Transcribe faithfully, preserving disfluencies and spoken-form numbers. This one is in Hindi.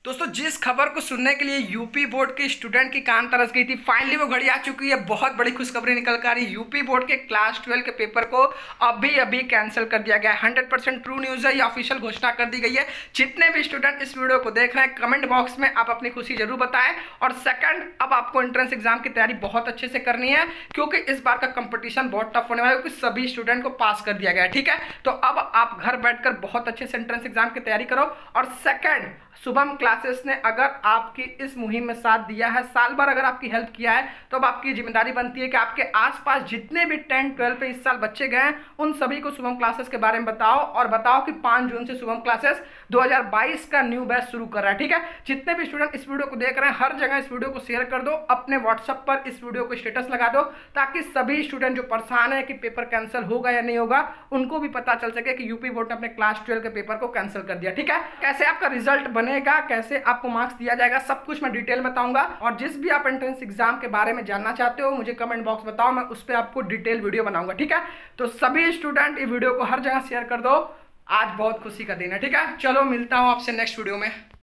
दोस्तों, जिस खबर को सुनने के लिए यूपी बोर्ड के स्टूडेंट की कान तरस गई थी, फाइनली वो घड़ी आ चुकी है। बहुत बड़ी खुशखबरी निकल कर आ रही है। यूपी बोर्ड के क्लास ट्वेल्व के पेपर को अभी अभी कैंसिल कर दिया गया है। हंड्रेड परसेंट ट्रू न्यूज़ है, ये ऑफिशियल घोषणा कर दी गई है। जितने भी स्टूडेंट इस वीडियो को देख रहे हैं, कमेंट बॉक्स में आप अपनी खुशी जरूर बताएं। और सेकंड, अब आपको एंट्रेंस एग्जाम की तैयारी बहुत अच्छे से करनी है, क्योंकि इस बार का कंपटीशन बहुत टफ होने वाला है, क्योंकि सभी स्टूडेंट को पास कर दिया गया है। ठीक है, तो अब आप घर बैठकर बहुत अच्छे से एंट्रेंस एग्जाम की तैयारी करो। और सेकंड, शुभम क्लासेस ने अगर आपकी इस मुहिम में साथ दिया है, साल भर अगर आपकी हेल्प किया है, तो अब आपकी जिम्मेदारी बनती है कि आपके आसपास जितने भी टेंथ ट्वेल्व पे इस साल बच्चे गए हैं, उन सभी को शुभम क्लासेस के बारे में बताओ। और बताओ कि पाँच जून से शुभम क्लासेस दो हज़ार बाईस का न्यू बैच शुरू कर रहा है। ठीक है, जितने भी स्टूडेंट इस वीडियो को देख रहे हैं, हर जगह इस वीडियो को शेयर कर दो, अपने व्हाट्सएप पर इस वीडियो को स्टेटस लगा दो, ताकि सभी स्टूडेंट जो परेशान है कि पेपर कैंसिल होगा या नहीं होगा, उनको भी पता चल सके कि यूपी बोर्ड ने अपने क्लास ट्वेल्व के पेपर को कैंसिल कर दिया। ठीक है, कैसे आपका रिजल्ट बनेगा, कैसे आपको मार्क्स दिया जाएगा, सब कुछ मैं डिटेल बताऊंगा। और जिस भी आप एंट्रेंस एग्जाम के बारे में जानना चाहते हो, मुझे कमेंट बॉक्स बताओ, मैं उस पर आपको डिटेल वीडियो बनाऊंगा। ठीक है, तो सभी स्टूडेंट ये वीडियो को हर जगह शेयर कर दो। आज बहुत खुशी का दिन है। ठीक है, चलो मिलता हूं आपसे नेक्स्ट वीडियो में।